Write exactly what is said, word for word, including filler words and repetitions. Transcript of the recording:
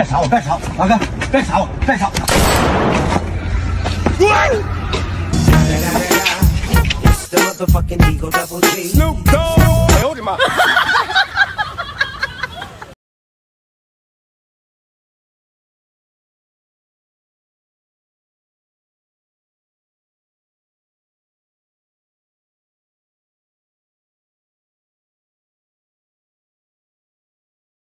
吵我，别吵，大哥，别吵我，别吵。Snoop Dogg！哎呦我的妈！